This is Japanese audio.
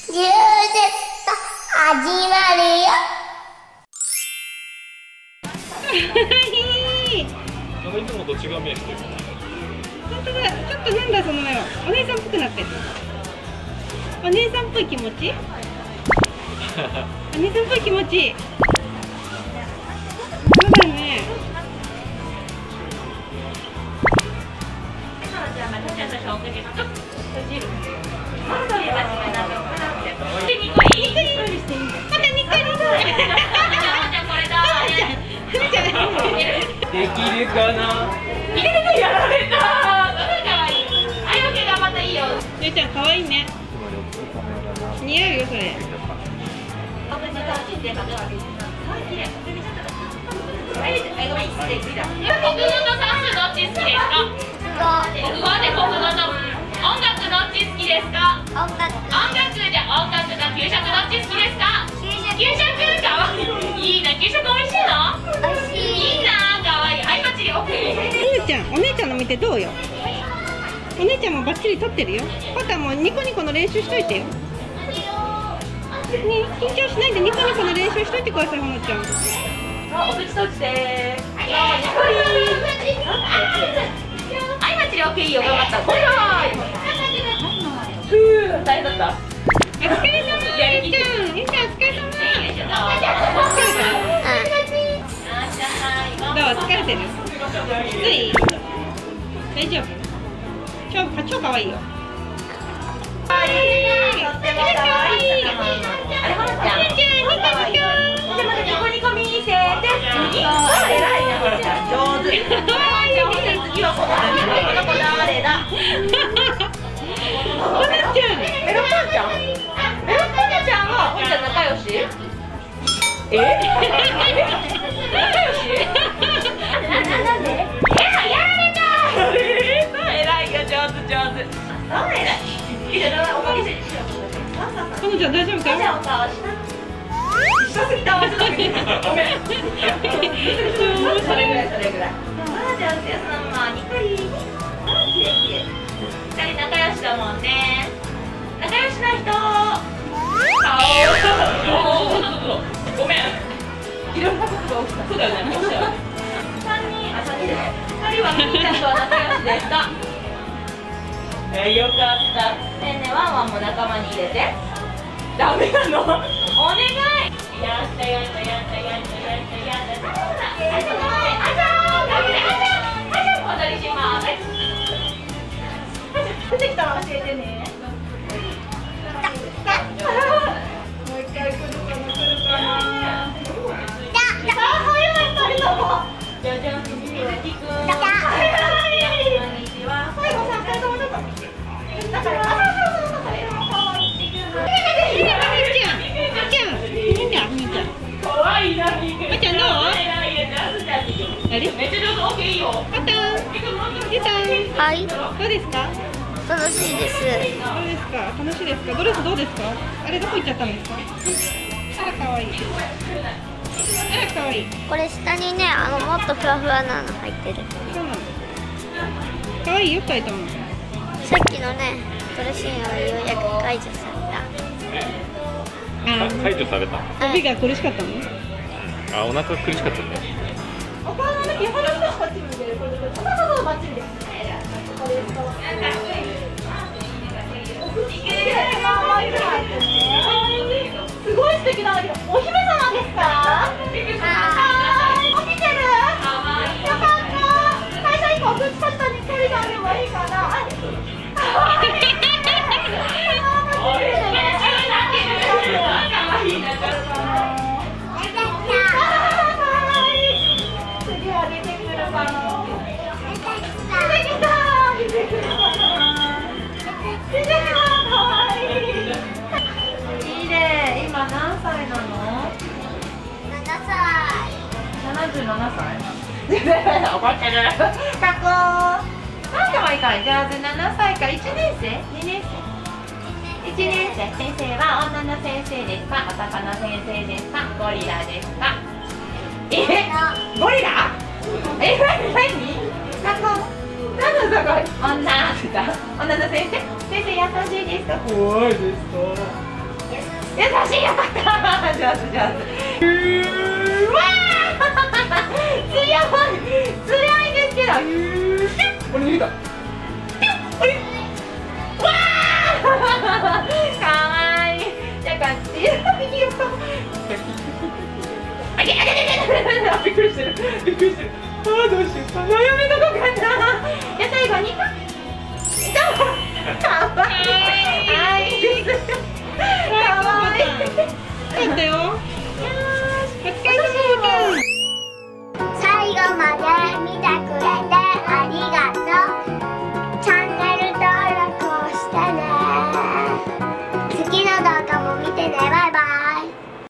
充実と始まるよ。 いつもと違う目してる。 本当だ、ちょっとなんだその目は。お姉さんっぽくなってる。お姉さんっぽい気持ちお姉さんっぽい気持ちそうだね。 できるかな。 やられた。あよけがまたいいよ。 ゆうちゃん可愛いね。似合うよそれ。 国語と算数どっち好きですか？国語で国語と音楽どっち好きですか？ 音楽。 音楽じゃ音楽と給食どっち好きですか？給食かわいい。いいな、給食美味しいの？ 美味しい。 いいな、かわいい。あいまちり OK。 ゆうちゃん、お姉ちゃんの見てどうよ。お姉ちゃんもバッチリ撮ってるよ。パタもニコニコの練習しといてよ。ね、緊張しないでニコニコの練習しといてください、ほのちゃん。 お口閉じて。あいまちり OK いいよ、頑張った。これはふぅ、大変だった。 お疲れ様、ゆうちゃん。ゆうちゃん、お疲れ様。どう、疲れてる？きつい？大丈夫？超可愛いよ。可愛い。 とっても可愛い。あれ、ほのちゃん。ニコニコ見せて。偉いな、ほのちゃん。上手。次はこの子誰だ？ ほのちゃん。 メロンパンちゃん？メロンパンちゃんはほのちゃん仲良し？仲良し？なんで？やられた。偉いよ、上手。そう偉い。いいじゃん、おかげで。 ほのちゃん大丈夫か？ じゃあお顔した。下すぎた、ごめん。それぐらい。じゃあ、おやさんはニコリ。二人仲良しだもんね。仲良しな人。ごめん。いろんなことが起きた。そうだよね。二人はみーちゃんとは仲良しですか？よかった。ねえねえ、ワンワンも仲間に入れて。ダメなの？お願い。やった。踊りします。出てきたら教えてね。もう一回来るかな。じゃじゃん、みずきくん。こんにちは。最後さ、2人ともちょっと。だから、かわいいな、みーくん。 あちゃんどう？ めっちゃ上手、OK いいよ。 あたん、ゆうさん。 はい。 どうですか？ 楽しいです。 どうですか？楽しいですか？ドレスどうですか？あれどこ行っちゃったんですか？あら可愛い。あら可愛い。 これ下にね、もっとふわふわなの入ってる。 そうなの。可愛いよ、2人とも。 さっきのね、苦しいのがようやく解除さ解除された。 帯が苦しかったの？ あ、お腹苦しかったね。 お顔の時、ほら少しバッチリ見てる。そうバッチリです。これです。すごい素敵なんだけど、お姫様ですか？はい。起きてる？よかった。最初にお口パスタに距離があればいいかな。次は出てくるかな。今何歳なの 7歳。 ？77歳。怒ってる。学校。なんでもいいから、上手。7歳か1年生？2年生？1年生。先生は女の先生ですか？男の先生ですか？ゴリラですか？ゴリラ？何？学校？なんだそこ？女の先生？先生優しいですか？怖いですか？ しい、よかった。上手上手。わー強い強いですけど。 これ逃げた。 わーかわいい。じゃあこっち。あげあげあげあげ。びっくりしてるびっくりしてる。あーどうしようかな、やめとこうかな。じゃあ最後にかわいいです。かわいい。 よかったよ。お疲れ様。